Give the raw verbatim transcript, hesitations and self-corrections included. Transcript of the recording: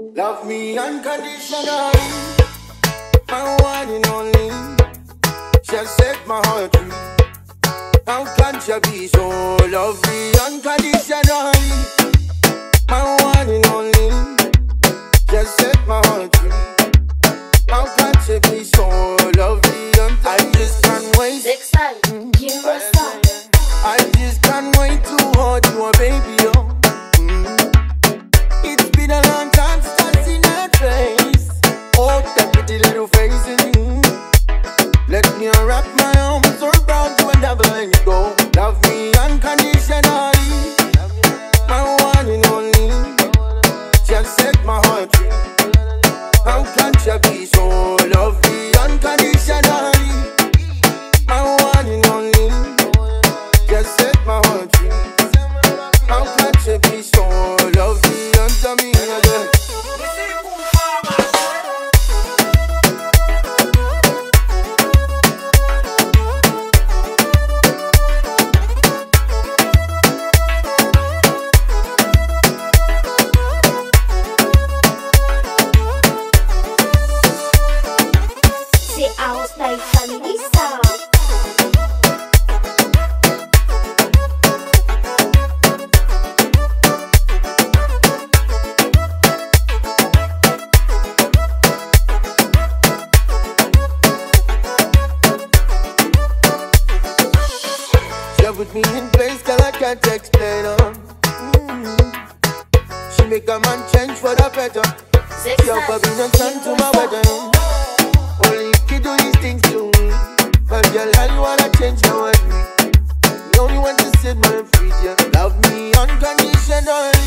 Love me unconditionally, my one and only. Shall set my heart free. How can she be so lovely unconditionally? My one and only. Shall set my heart free. How can she be so lovely unconditionally? I just can't wait. ZEKSIDE, UNCONDITIONALLY. I just can't wait to hold you, a baby, oh. Mm. It's been a long time since I've seen that face. Oh, that pretty little face. Mm. Let me wrap my arms around you and never let you go. Love me unconditionally, my one and only. Shall set my heart free. How can she be so lovely unconditionally? My one and only. Just set my heart free. How can she be so lovely unto me again? C'est house like family sound. Put me in place, girl, I can't explain her. Mm-hmm. She make a man change for the better. Your baby not turn to my wedding. Only if you do these things to me, but girl, how you wanna change now with me? You only want to set my free, yeah. Love me unconditionally.